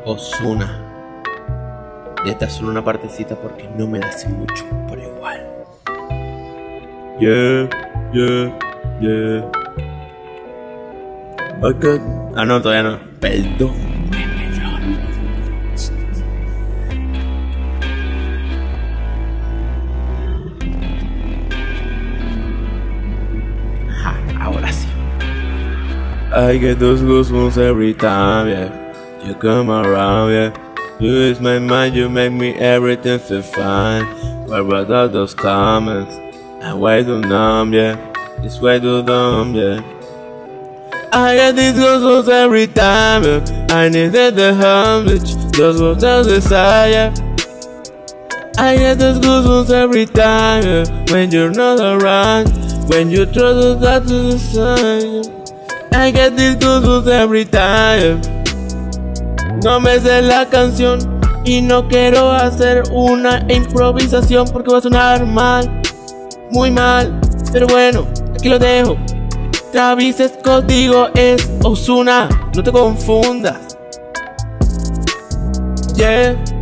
Ozuna. Y esta es solo una partecita porque no me hace mucho, pero igual. Yeah, yeah, yeah. Okay. Ah, no, todavía no. Perdón. Ajá, ahora sí. I get those goosebumps every time, yeah. You come around, yeah. You ease my mind, you make me everything feel fine. Where were all those comments? And why do numb, yeah? This way do dumb, yeah. I get these goosebumps every time, yeah. I needed the homage, those was the desire. I get those goosebumps every time, yeah. When you're not around, when you throw those out to the sun, yeah. I get these goosebumps every time. No me sé la canción y no quiero hacer una improvisación porque va a sonar mal, muy mal. Pero bueno, aquí lo dejo. Travis Scott, digo, es Ozuna, no te confundas. Yeah.